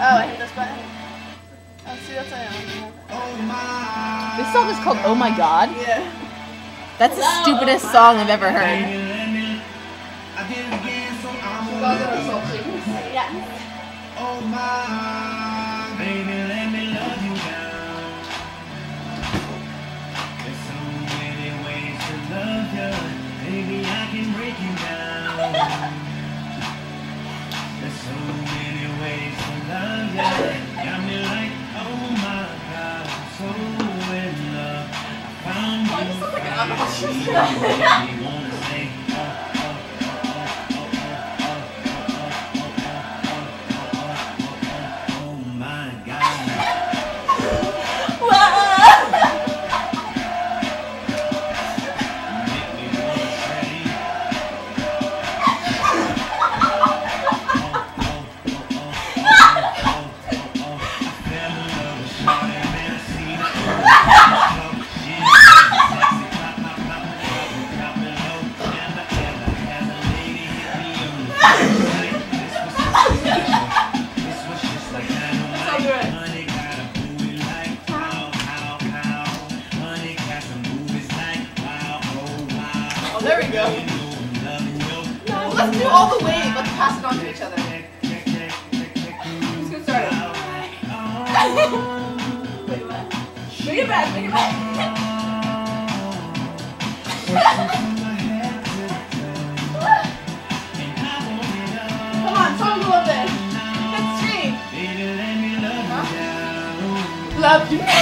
I hit this button. Oh, see, that's what I want. This song is called Oh My God? Yeah. That's the stupidest song I've ever heard. Yeah. Oh my, baby, let me love you down. There's so many ways to love you. Baby, I can break you down. There's so many ways to love you. Got me like, oh my God, I'm so in love. I found you. You wanna say, There we go. No, let's do all the way. Let's pass it on to each other. Who's gonna start it? Wait, what? Bring it back, bring it back. Come on, song a little bit. Let's scream. Huh? Love you now.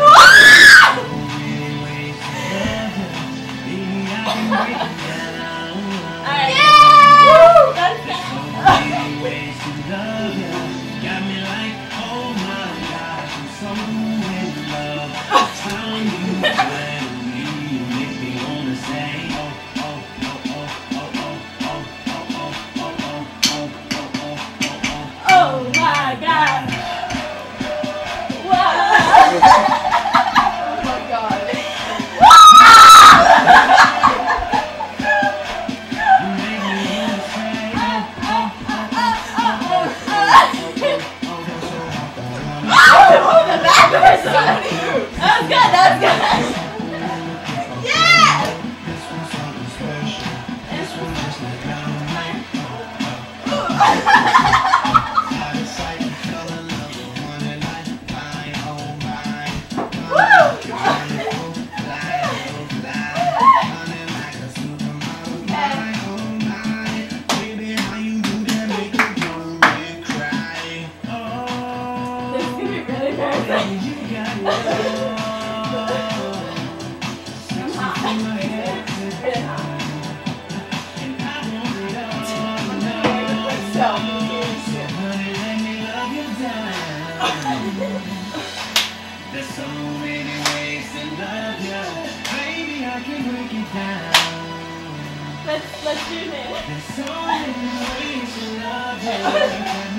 There's so many ways to love you. Baby, I can break it down. Let's do this. There's so many ways to love you.